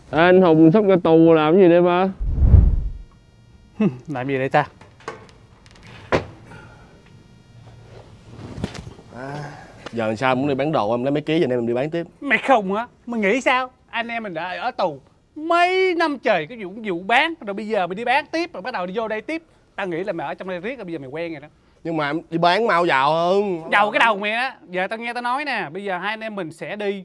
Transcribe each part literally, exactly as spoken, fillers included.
À, anh Hùng sắp ra tù làm cái gì đây ba? Làm gì đây ta? À, giờ làm sao muốn đi bán đồ, em lấy mấy ký rồi anh em mình đi bán tiếp. Mày không hả? Mày nghĩ sao? Anh em mình đã ở tù mấy năm trời cái vụ vụ bán, rồi bây giờ mày đi bán tiếp, rồi bắt đầu đi vô đây tiếp. Tao nghĩ là mày ở trong đây riết rồi bây giờ mày quen rồi đó. Nhưng mà em đi bán mau giàu hơn. Giàu cái đầu mày á. Giờ tao nghe tao nói nè, bây giờ hai anh em mình sẽ đi.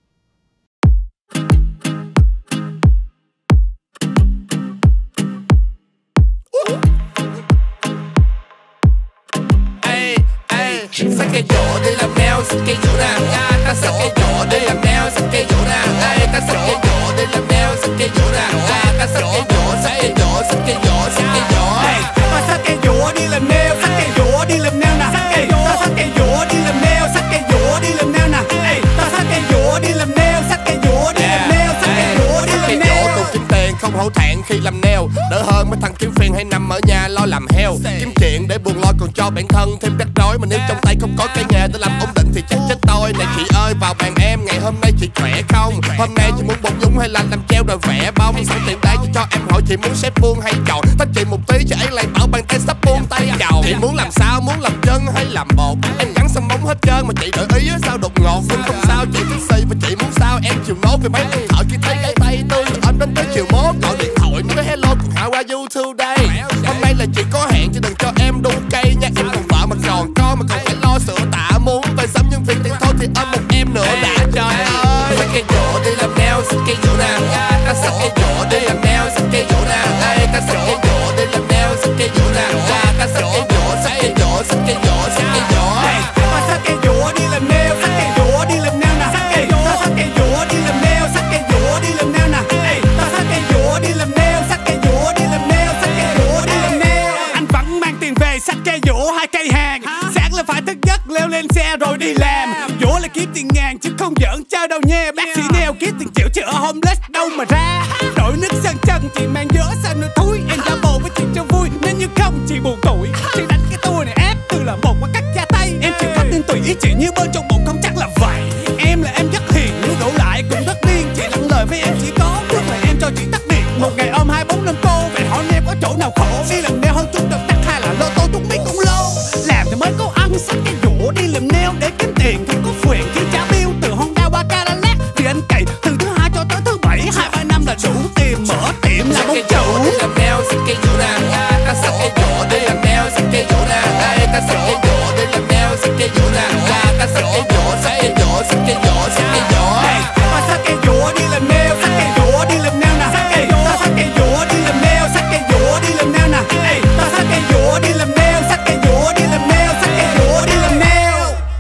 Xách cây dỗ đi làm nail, xách cây dỗ nè. Ta xách cây dỗ đi làm nail, xách cây dỗ nè. Ta xách cây dỗ đi làm nail, xách cây dỗ nè. Ta xách cây dỗ, xách cây dỗ, xách cây dỗ, xách cây dỗ. Ta xách cây dỗ đi làm nail, xách cây dỗ đi làm nail nè. Ta xách cây dỗ đi làm nail, xách cây dỗ đi làm nail nè. Ta xách cây dỗ đi làm nail, xách cây dỗ đi làm nail, xách cây dỗ đi làm nail. Tôi kiếm tiền không hổ thẹn khi làm nail, đỡ hơn mấy thằng kiếm phiền hay nằm ở nhà lo làm heo. Kiếm chuyện để buồn lo còn cho bản thân thêm rắc rối, mà nếu trong tay không có cái nghề để làm ổn định thì chắc chết tôi. Này chị ơi vào bàn em, ngày hôm nay chị khỏe không? Hôm nay chị muốn bột nhúng hay là làm treo rồi vẽ bông? Sẵn tiện đây chị cho em hỏi chị muốn xếp buông hay chầu? Tách chị một tí chị ấy lại bảo bàn tay sắp buông tay chầu. Chị muốn làm sao, muốn làm chân hay làm bột? Em gắn xong móng hết trơn mà chị đổi ý á sao đột ngột? Nhưng không sao chị thích xì và chị muốn sao em chịu nốt. Vì mấy anh thợ kia thấy cái tay tôi anh đến tới chiều mốt gọi điện thoại mới hello cùng how are you today. Hôm nay là chị có hẹn chứ đừng cho em đu cây nha. Em còn vợ mà còn con mà còn phải lo sữa tả, muốn về sớm nhưng vì tiền thôi thì ôm một em nữa đã. Trời ơi xách cây dỗ đi làm nail, xách cây dỗ nè. Ta xách cây dỗ đi làm nail, xách cây dỗ nè. Ta xách cây dỗ đi làm nail, xách cây dỗ nè. Ta xách cây dỗ, xách cây dỗ, xách cây dỗ, xách cây dỗ. Ta xách cây dỗ đi làm nail, xách cây dỗ đi làm nail nè. Ta xách cây dỗ đi làm nail, xách cây dỗ đi làm nail nè. Ta xách cây dỗ đi làm nail, xách cây dỗ đi làm nail, xách cây dỗ đi làm nail. Anh vẫn mang tiền về xách cây dỗ hai cây hàng. Sáng là phải thức giấc leo lên xe rồi đi làm. Dỗ là kiếm tiền ngàn chứ không giỡn chơi đâu nha. Bác sĩ neo kiếm tiền triệu chứ ở homeless đâu mà ra. Đổi nước sơn chân chị mang dỡ sao nó thúi. Em đã bồ với chị cho vui nên như không chị buồn tuổi. Chị đánh cái tôi này ép từ là một qua cắt da tay. Em chịu khách nên tùy ý chị như bên trong bụng không chắc là vậy. Em là em rất hiền nhưng đổ lại cũng rất điên. Chị nặng lời với em chỉ có trước là em cho chị tắt điện. Một ngày ôm hai bốn năm cô vậy hỏi em có chỗ nào khổ. Đi làm nail hơn chút đợt tắt hay là lô tô chút mấy cũng lô. Làm thì mới có ăn xách cái dỗ đi làm nail để kiếm tiền thì có quyền khi trả bill từ Honda qua Cadillac. Thì anh cày từ thứ hai cho tới thứ bảy hai ba năm là đủ tiền mở tiệm làm ông chủ. Đi làm nail xách cây dỗ nè. Ta xách cây dỗ đi làm nail xách cây dỗ nè. Ta xách cây dỗ đi làm nail xách cây dỗ nè. Ta xách cây dỗ xách cây dỗ xách cây dỗ xách cây dỗ. Ta xách cây dỗ đi làm nail xách cây dỗ đi làm nail nè. Ta xách cây dỗ đi làm nail xách cây dỗ đi làm nail nè. Ta xách cây dỗ đi làm nail xách cây dỗ đi làm nail xách cây dỗ đi làm nail.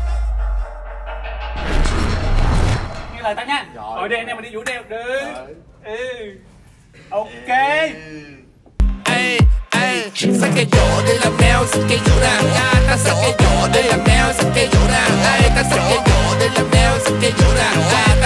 Nghe lời tao nha. Rồi đi anh em mình đi vũ nail được. Ừ. Ok. Ê ê xách cây dỗ đi làm nail xách cây dỗ nè. Ta xách cây dỗ đi làm nail xách cây dỗ nè. Ta xách cây dỗ đi làm nail xách cây dỗ nè.